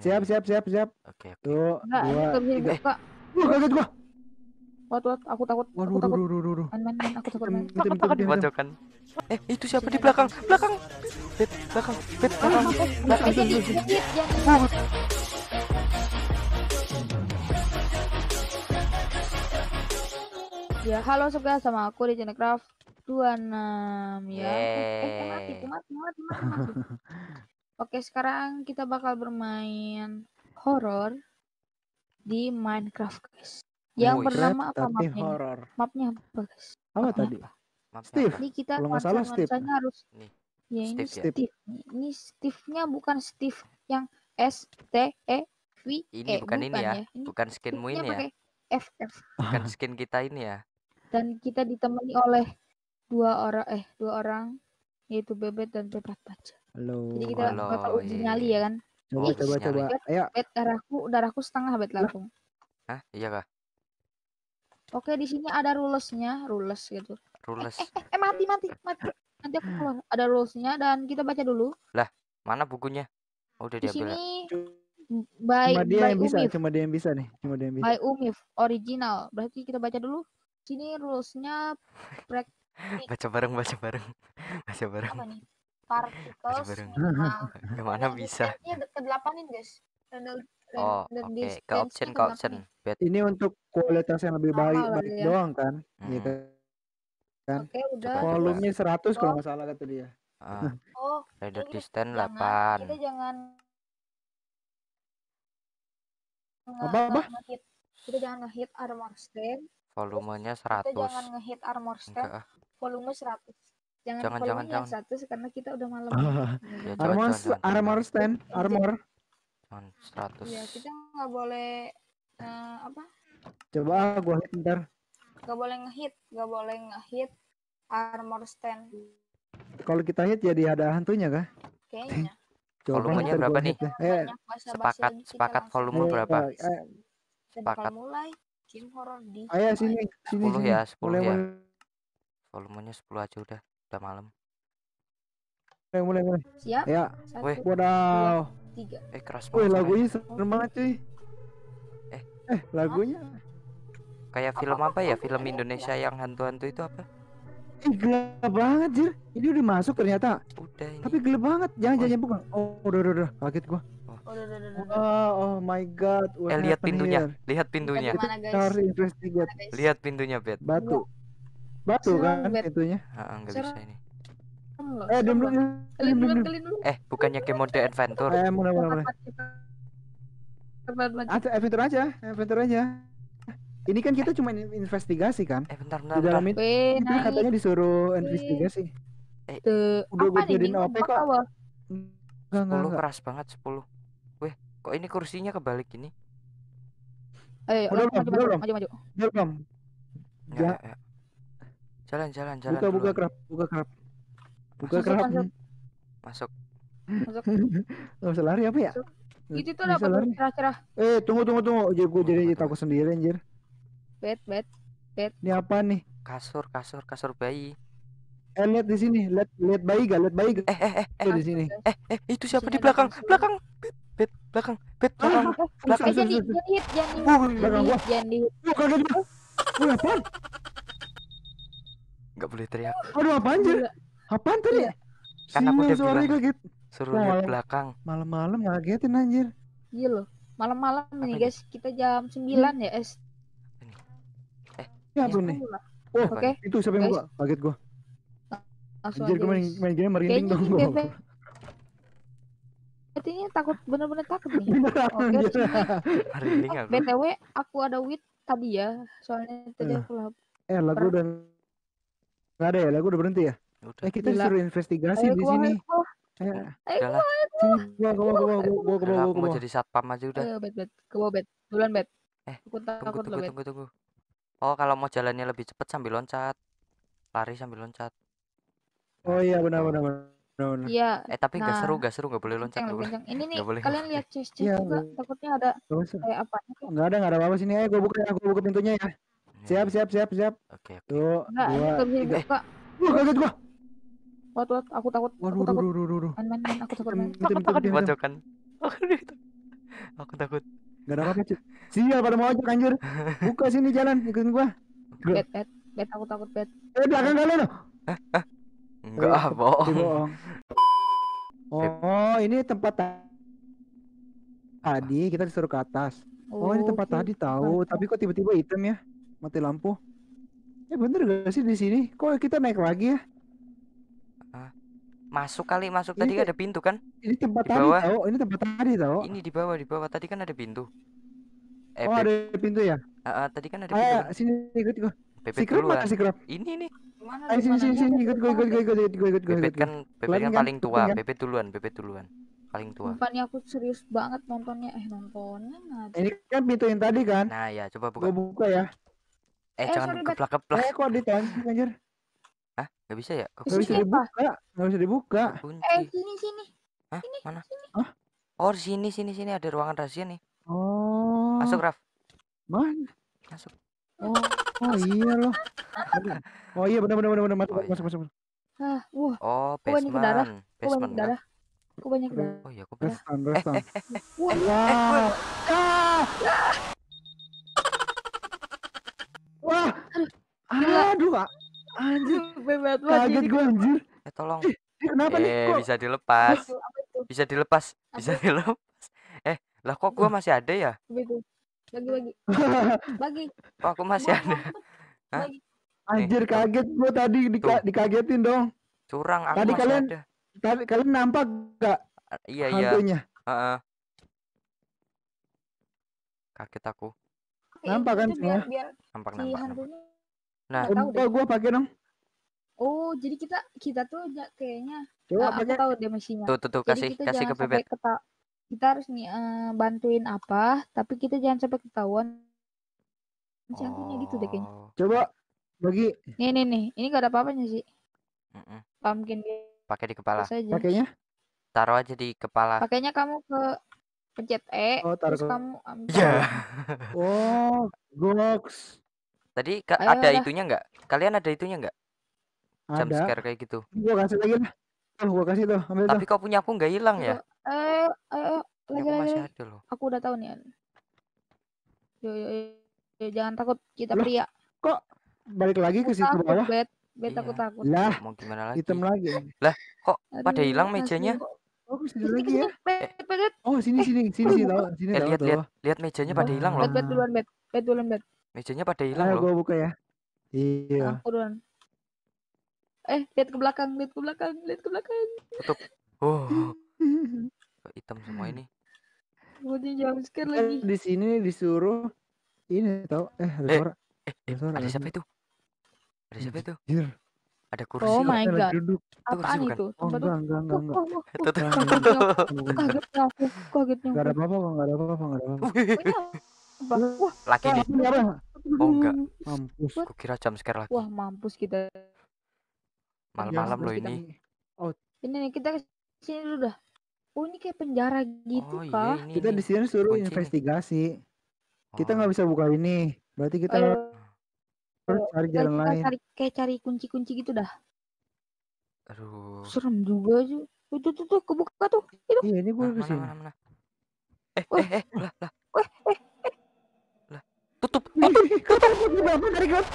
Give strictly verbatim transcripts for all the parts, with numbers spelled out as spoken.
Siap, siap, siap, siap. Oke, oke. Tuh, Enggak, ini dua, nggak bisa tiga. dibuka. Wah, kaget gua. Wat, wat, aku takut, Waduh, aku waduh, takut. waduh, waduh, waduh. Main, main, main, aku takut main. Mitem, Takut, mitem, takut mitem, mitem. dibacokan. Eh, itu siapa Sini di belakang? ada. Belakang. Bet, belakang. Bet, Ah, belakang. mampus. Belakang. Eh, jadi, jadi, jangan. Ya, halo sebelah sama aku di channel Craft dua puluh enam ya. Eh, eh, eh, mati, Yeay. mati, mati, mati, mati. Oke, sekarang kita bakal bermain horor di Minecraft, guys. Yang Wih, bernama apa tapi mapnya? horor. Mapnya apa, guys? Apa Mapnya tadi? apa? Mapnya Steve. apa? Ini kita Kalau nggak salah Steve. nuansa-nuansanya harus Nih, ya ini Steve ya. Steve. Ini Steve-nya bukan Steve yang S T E V E. Ini bukan ini ya. Ini Bukan skinmu Steve-nya ini ya. pakai F F. Bukan skin kita ini ya. Dan kita ditemani oleh dua orang eh dua orang yaitu Bebet dan Pepat Baca. Halo. Jadi kita Halo, bakal uji iya, nyali iya. ya kan. Coba, Oh, Ih, coba, uji coba. nyali. Ayo. Bet darahku darahku setengah Bet langsung. Hah? Iya kah? Oke, di sini ada rulesnya, rules gitu. Rules. Eh, eh, eh mati mati mati. Nanti aku keluar. Ada rulesnya dan kita baca dulu. Lah, mana bukunya? Oh, udah Di diambil ya? sini by Cuma dia by yang bisa, Umif. cuma dia yang bisa nih, cuma dia yang bisa. By Umif original. Berarti kita baca dulu. Sini rulesnya break Baca bareng, baca bareng. Baca bareng. apa nih? Particles bareng. minimal. Gimana bisa? Ini ke delapanin, guys. Random Oh, oke. Ke option, ke option. Bet. Ini untuk kualitas yang lebih baik, Mahal baik ya. doang kan? Iya Hmm. kan? Oke, udah. Coba, coba. Volumenya seratus kalau nggak salah kata dia. Ah, Oh, render ini kita distance jangan- delapan. Kita jangan Apa apa? nge-hit. Kita jangan nge-hit armor stand. Volumenya Kita seratus. jangan nge-hit armor stand. Enggak ah. Volume seratus. Jangan, Jangan, volume jangan, yang jangan. seratus karena kita udah malam. Ah, Ya, jangan, Armor, jangan, jangan, armor jangan. stand, armor. Jangan, seratus. Ya, kita nggak boleh eh, apa? Coba gua hit ntar. Nggak boleh nge-hit, nggak boleh nge-hit armor stand. Kalau kita hit jadi ada hantunya kah? Kayaknya. Coba Volumenya ntar berapa gua nih? hit ya. Eh, Banyak basa-basi Sepakat, lagi, kita sepakat langsung volume eh, berapa? eh, kita bakal Sepakat. mulai game horror di Ayo sini, sini, sepuluh sini. ya, sepuluh mulai, ya. mulai, Volumenya sepuluh aja udah. Udah malam. mulai, mulai, mulai. siap. Ya, Satu, Weh. wadaw. tiga. Eh, keras Wih, banget. suaranya. lagunya serem banget cuy. Eh. eh, lagunya. Kayak film apa ya? Film Indonesia yang hantu-hantu itu apa? Ih, gelap banget, Jir. Ini udah masuk ternyata. Udah ini. Tapi gelap banget. Jangan, Oh. jangan bukan. Oh, udah, udah, udah. Kaget gua. Oh, udah, udah, udah, udah. Oh, oh my god. What Eh, lihat happened pintunya. here? Lihat pintunya. Kita gimana, guys? Kita harus investigate. Gimana, guys? Lihat pintunya, Bet. Batu. Batu Serem, kan Bet. pintunya. Heeh, enggak Serem. bisa ini. Serem loh, Eh, serem diam loh. dulu. Kalian Diam duluan, dulu. kalian dulu. Eh, bukannya game mode adventure? Eh, mulai, mulai, mulai. Cepat, cepat. Cepat, cepat. Ada adventure aja, adventure aja. Ini kan kita cuma in- investigasi kan. Eh, bentar, bentar, Di bentar. dalam itu Weh, kita naik katanya disuruh Wih. investigasi. ke Udah apa gue nih? jadiin Bingung, O P kok. apa? Enggak, enggak, sepuluh enggak. keras banget, sepuluh. Weh, kok ini kursinya kebalik gini? Ayo, Udah maju, belum? maju, Udah belum? maju, maju. Udah belum? Enggak, Ja- ya, ya. Jalan, jalan, jalan buka, buka duluan. kerap, buka kerap. Buka Masuk, kerap. masuk. Masuk. Masuk. Nggak usah lari apa ya? Itu tuh Bisa dapat lari. cerah-cerah. Eh, tunggu, tunggu, tunggu. Jadi gue Tunggu, jadi tunggu, takut sendiri anjir. Bet, bet. Ini apa nih? Kasur, kasur, kasur bayi. Eh, lihat di sini. Lihat, lihat bayi gak? Lihat bayi gak? Eh, eh, eh, eh, Tuh di sini. eh, eh, itu siapa Sini di ada belakang? kasur. Belakang. Bet, bet, belakang. Bet, belakang. Ah, Belakang. Eh, jadi, Kasur, kasur. jangan hit, jangan hit. Wah, Jangan belakang hit, gua. jangan hit. Wah, kaget gua. Wih, apaan? Enggak boleh teriak. Aduh, apaan anjir? Gila. Apaan tadi? Kan aku Sial, udah suaranya bilang. kaget. Suruh Wah, lihat malam- belakang. Malam-malam ngagetin anjir. Iya loh. Malam-malam Apa ini ini? guys, kita jam sembilan ya, es. Ini apa Iya. nih? Oke, Oh, Apa oke. itu siapa yang Guys. buka? Kaget gua. Langsung Anjir, aja. gua main, guys. main game merinding Kayaknya dong ini gua. bebek. Artinya takut, bener-bener takut nih. Beneran Oke, anjir. di sini. Merinding Eh, aku. B T W aku ada wit tadi ya. Soalnya tadi Eh. aku lah. Eh, lagu udah nggak ada ya? Lagu udah berhenti ya? Udah. Eh, kita Gila. disuruh investigasi Ayo di ke bawah, sini. ayo ke bawah. Eh, Ayo ke Udahlah. bawah. sini, gua, gua, gua, gua, gua, gua, gua, Udahlah, gua, aku mau gua. jadi satpam aja udah. Ayo, bet, bet. Ke bawah, bet. Duluan, bet. Eh, Aku Tunggu, takut loh, tunggu, bet. tunggu, tunggu. Oh, kalau mau jalannya lebih cepat sambil loncat. Lari sambil loncat. Oh Nah, iya, gitu. benar, benar, benar, benar. Iya. Eh, tapi nggak Nah, seru, nggak seru, nggak boleh loncat, kencang, nggak boleh. kencang. Ini nih, Nggak boleh, kalian nggak lihat chest Iya, juga. nggak- Takutnya ada Nggak usah. kayak apa? Nggak ada, nggak ada apa-apa sini. Eh, gua buka, gua buka pintunya ya. Siap, siap, siap, siap. Oke, oke. Tuh, Enggak, ini dua, nggak bisa tiga. dibuka. Wah, kaget gua. Wat, wat, aku takut. Waduh, Aku waduh, takut. waduh, waduh, waduh. Main, main, main. Aku takut main. Mitem, Takut, mitem, takut mitem, mitem. dibacokan. Aku takut. Gak ada apa-apa, cuy. Sial pada mau ojek anjir. Buka sini jalan, ikutin gua. Bet, bet, bet, aku takut bet. Eh, belakang kalian loh. Enggak Eh, ah, tapi bohong. bohong. Oh, ini tempat ta- Apa? tadi kita disuruh ke atas. Oh, ini tempat Oke, tadi tahu, tempat. tapi kok tiba-tiba hitam ya? Mati lampu. Eh, bener gak sih di sini? Kok kita naik lagi ya? Masuk kali, masuk Ini tadi kayak- ada pintu kan? Ini tempat Di tadi bawah. tahu, ini tempat tadi tahu. Ini di bawah, di bawah tadi kan ada pintu. Eh, Oh, Beb. ada pintu ya? Ah, ah, tadi kan ada pintu Ayo, kan? sini ikut gua. Bebet Si Krab duluan. mana si Krab? Ini nih. Gimana? Ayo sini sini sini ikut gua ikut gua ikut gua ikut gua ikut gua Bebet ikut kan, gua. Bebet Kalian kan kan? paling tua. Kalian kan? Bebet duluan, Bebet duluan. Paling tua. Bukannya aku serius banget nontonnya. Eh, nontonnya aja. Ini kan pintu yang tadi kan? Nah, ya coba buka. Gua buka ya. Eh, Eh, jangan sorry, Bet. geplak-geplak. Eh, kok ditonjok anjir? Hah? Gak bisa ya? Kok Gak bisa Sini apa? dibuka, gak bisa dibuka. Eh, kunci? sini, sini. Hah? Sini, Mana? sini. Hah? Oh, sini, sini, sini ada ruangan rahasia nih. Oh, Masuk, Raf. mana? Masuk. Oh, oh iya loh. Oh iya benar benar benar benar masuk Oh, iya. masuk masuk. masuk. Ah, wah, Oh, Kok banyak darah? basement. kok banyak Basement kan? darah? Kok banyak darah? Oh iya, kok banyak. Restan Eh, restan. eh, eh, Wah, Wow. Ah! Wah. Aduh, Kak. Anjir, bebet banget kaget jadi. gue anjir. eh, tolong. Eh, kenapa nih Eh, kok? bisa dilepas. Apa itu? Apa itu? Bisa dilepas. Apa Bisa itu? dilepas. Eh, lah kok gua masih ada ya? Apa itu? Bagi, bagi, bagi. Kok aku masih Mau, ada? mau, Hah? bagi. Anjir Nih, tuh. kaget gue tadi dika Tuh. dikagetin dong. Curang, aku Tadi masih kalian- ada. Tadi kalian nampak gak Ah, Iya, iya. hantunya? Heeh. Kaget aku. Oke, Nampak kan itu biar semua? biar Nampak, si nampak, nampak. hantunya. Nah, Nggak tahu Coba deh. gue pakai dong. Oh, jadi kita kita tuh ja- kayaknya Coba eh, aku pakai. tahu deh misinya. tuh, tuh, tuh, Jadi kasih, kita kasih ke jangan sampai Bebet. keta kita harus nih eh, bantuin apa, tapi kita jangan sampai ketahuan si hantunya gitu deh kayaknya. Oh, Coba bagi Nih nih nih, ini gak ada apa-apanya sih. mm-mm. Pumpkin Pakai di kepala. saja. pakainya. Taruh aja di kepala. Pakainya kamu ke pencet E, Oh, taruh terus ke- kamu ambil. Iya. Oh, goks. Tadi ka- Ayo, ada dah. itunya nggak? Kalian ada itunya nggak? Jump Ada. scare kayak gitu. Gue kasih lagi lah. Tuh, gue kasih tuh, ambil tuh. Tapi kok punya aku nggak hilang ya? Eh, ayo, Punya lagi aku lagi. masih lagi. ada loh. Aku udah tahu nih. Yo, yo, yo, yo, jangan takut, kita Loh, pria. Balik lagi ke Aku situ takut, bawah. bet, bet Iya. aku takut. Lah, Mau gimana lagi? hitam lagi. Kok pada Aduh, hilang asli. mejanya? Oh, kesini Kesini, lagi kesini, ya? bet, bet, bet, Oh, sini sini sini sini tahu, sini Eh, tahu lihat, tuh. lihat, lihat mejanya pada hilang loh. bet, bet duluan, bet, bet duluan, bet. Mejanya pada hilang Ayo loh. gue buka ya. Iya. Aku duluan. Eh, lihat ke belakang, lihat ke belakang, lihat ke belakang. Oh, kok hitam semua ini. Kemudian jam scare Kita lagi. di sini disuruh ini tahu eh ada Eh, suara. Eh, eh, Ada suara. ada siapa itu? Ada siapa itu? Anjir. Ada kursi. Oh ya? my Lagi god, duduk. kursi apaan bukan? itu? Oh Tempat enggak enggak enggak enggak. Wah, wah, wah, Tuh, tuh. Enggak, enggak, kagetnya aku, enggak. kagetnya aku, kagetnya Enggak ada aku. apa-apa, enggak ada apa-apa, enggak ada apa-apa. Wih, Pokoknya apa? Wah, lagi Wah, nih. ini apa? Oh enggak, Mampus. aku kira jump scare lagi. wah mampus kita. Malam-malam Mampus loh kita. ini. Ini nih kita kesini dulu dah. Oh ini kayak penjara gitu Oh iya kah? ini. Kita ini. di sini suruh Kunci nih. investigasi. Kita Oh. nggak bisa buka ini. Berarti kita Ayo, harus cari kita, jalan kita lain. cari kayak cari kunci-kunci gitu dah. Aduh. Serem juga sih. Tuh tuh tuh, tuh kebuka tuh. Itu. Iya, ini gue Nah, mana kesini. mana mana. Eh, Wah. eh, eh, lah, lah. Wah, eh, Lah. Tutup. Kapan gue bapak dari gue?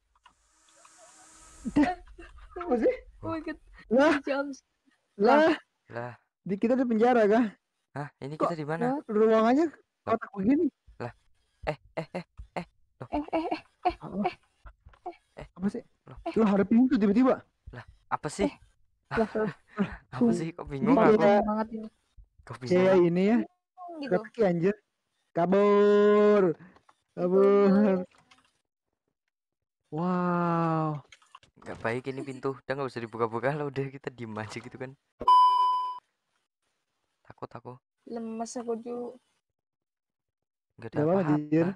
Apa sih? Oh my god. Lah, Jump lah. Lah. Di kita di penjara kah? Hah, ini Kok- kita di mana? Ruangannya kotak begini. Eh, eh, eh. eh eh eh Apa? Eh. Apa sih? Loh. Loh, ada pintu tiba-tiba. Apa sih? lah lah. Apa sih? Kok bingung Ini aku? kayak- banget ini. Kok Kayak bingung? ini ya. Gitu. Kaki anjir. Kabur. Kabur. Wow. Gak baik ini pintu. Udah nggak usah dibuka-buka lah. Udah kita diem aja gitu kan. Takut aku. Lemes aku juga. Gak Gak ada apa-apa, apa-apa. Jir.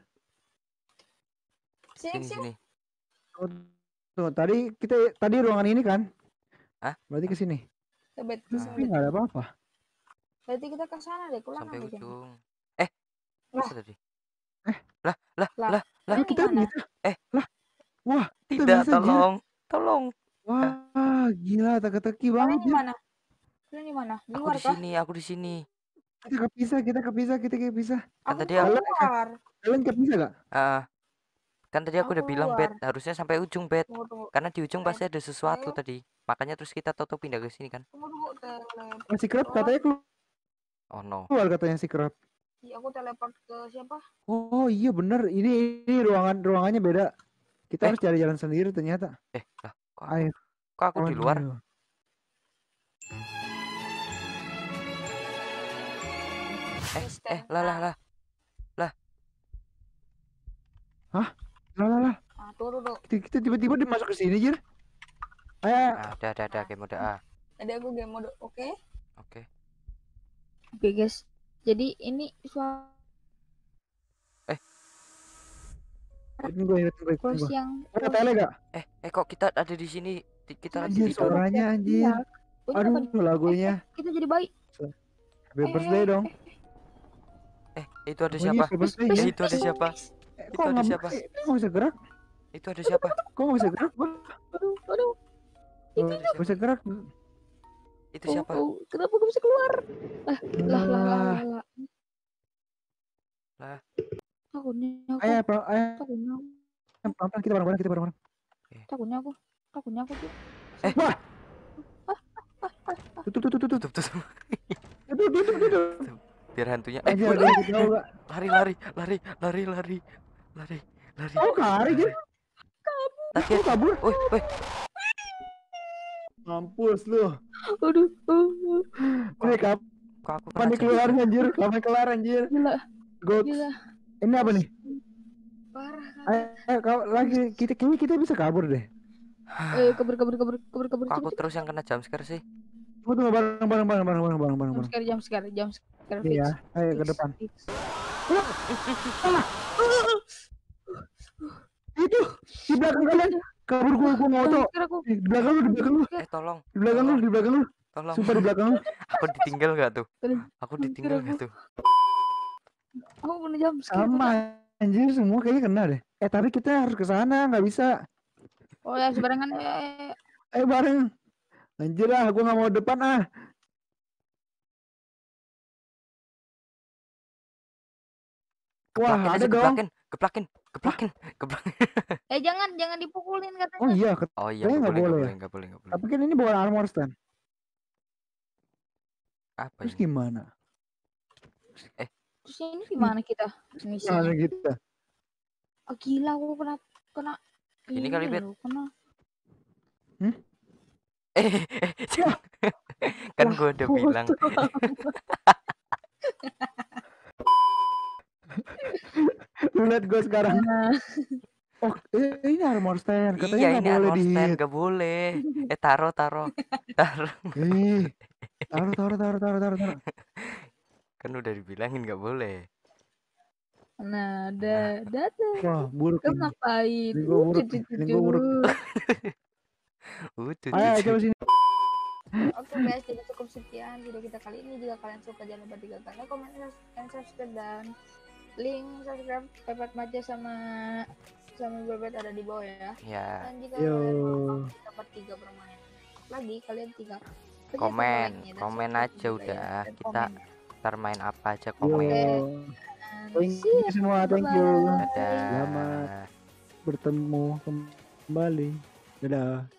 Sini Sini sini. sini. Oh, tuh, tadi kita tadi ruangan ini kan? Hah? Berarti ke sini. Tebet Ah. Tapi kesini. nggak ada apa-apa. Berarti kita ke sana deh, pulang Sampai aja. ujung. Eh. Lah. Apa tadi? Eh. Lah, lah, Lah. lah. Lah, Lah, kita gimana? bisa. Eh. Lah. Wah, kita Tidak, bisa, Jir. tolong. Tolong. Wah, gila teka-teki Kalian banget di ya. mana? Kalian di mana? Di Aku luar di kah? sini, aku di sini. Kita kepisah, kita kepisah, kita kepisah. Kan Aku tadi mau aku Kalian, keluar. kalian kepisah gak? ah, kan tadi aku Aku udah bilang bet keluar. harusnya sampai ujung bet. Tunggu, tunggu. Karena di ujung pasti ada sesuatu Tele- tadi. Makanya terus kita toto pindah ke sini kan. Tunggu, tunggu. Teleport. Masih kerap katanya Oh no. keluar katanya si kerap. Iya, aku teleport ke siapa? Oh iya bener, ini ini ruangan ruangannya beda. Kita Eh. harus cari jalan sendiri ternyata. Eh lah kok aku, Ayo. kok aku di luar? Waduh. Eh eh lah lah lah. Lah lah lah. Ah, tuh, tuh, tuh. Kita, kita tiba-tiba dimasuk ke sini Jir. Ayo. Ah, udah ada ada game mode A. Tadi aku game mode. Oke. Oke. Oke, guys. Jadi ini suara Ikutin gue, ikutin gue, ikutin close gue. yang Ada tele gak? Eh eh kok kita ada di sini? Di- Kita lagi Anjir di dalam. suaranya anjir. Iya. Bunyi apa nih? Aduh lagunya. Kita jadi baik. Happy birthday dong. Eh itu ada Bunyi siapa? happy birthday Eh, ya. itu ada siapa? Eh, Itu Kok ada nggak siapa? eh, kok nggak bisa gerak? Itu ada siapa? Kok nggak bisa gerak? Aduh, aduh. Nggak bisa gerak. Itu Oh, siapa? oh, kenapa gue bisa keluar? Lah, lah, lah, lah, Lah. lah, lah. Lah. Takutnya aku, Ayo, pel- ayo, takutnya aku, pelan-pelan kita bareng-bareng, kita bareng-bareng. takutnya aku, takutnya aku tuh. Eh. Wah. Tutup, tutup, tutup, Tutup tutup. tutup, tutup, tutup. Biar hantunya. Eh, Anjir, woi, ada kita tahu gak? lari lari lari lari lari lari lari. Oh, kari Jir. Tadi Kok kabur? woi woi. Mampus lu. Aduh, uh, uh, Ini kapan Kok aku kena jadi- keluar anjir? Kapan kelar anjir? gila, Goks. gila, Ini apa nih? parah kan. Ayo, ayo kau lagi kita kayaknya kita bisa kabur deh. Eh, kabur, kabur, kabur, kabur, kabur, Kok aku cepet, terus yang kena jump scare sih? Tunggu tunggu bareng bareng bareng bareng bareng bareng bareng jam bareng. sekarang, jam sekarang, jam sekarang, Iya, ayo ke fix, depan. fix. Itu di belakang kalian. Kabur gua gua mau Jam tau. sekarang aku, Di belakang lu, di belakang lu, Eh tolong di belakang lu, di belakang lu. tolong. Sumpah di belakang lu. Aku ditinggal gak tuh? Aduh, Aku ditinggal aku. gak tuh? aku kena jam sekarang. Sama anjir semua kayaknya kena deh. Eh tapi kita harus ke sana, nggak bisa. Oh ya, sebarengan, eh, eh, eh. Ayo bareng. Anjir ah, gua nggak mau depan ah. Wah, Geplakin ada aja, dong. geplakin, geplakin, geplakin, geplakin. Eh, jangan, jangan dipukulin Oh katanya. iya, ket- Oh iya, Kayaknya nggak nggak boleh, nggak boleh boleh, ya. nggak boleh, nggak boleh. tapi kan ini bukan armor stand. Apa Terus ini? gimana? Terus ini gimana kita? Misinya. Gimana kita? Oh, gila, aku kena, kena. Ini kali, Bet. loh, kena. Eh, eh, jangan. Kan Lah, gua udah bodoh. bilang. Lu lihat gua sekarang. Nah, Oh, eh, ini armor stand. Katanya Iya nggak ini boleh armor di. stand, nggak boleh. Eh taro taro taro. Eh, taruh, taruh, taruh, taruh, taruh, taruh. Kan udah dibilangin nggak boleh. nah, ada, ada, ada. Wah, buruk Kamu ini. ngapain? Ini gua buruk nih, ini gua buruk. Uh, tuh, Ayo, tuh, coba tuh. sini. Oke guys, jadi cukup sekian video kita kali ini. Jika kalian suka jangan lupa tinggalkan like, comment, dan subscribe, dan link subscribe Pepet Maja sama sama Bebet ada di bawah ya. Ya, Dan jika Yo. kalian mau kita bertiga bermain lagi, kalian tinggal pencet Komen, tombol like-nya dan komen subscribe aja juga ya, udah. dan Kita- komen. ntar main apa aja Yo. komen. Dan Thank see you ya. semua, thank you. Bye-bye. Dadah. Selamat. Bertemu kembali. Dadah.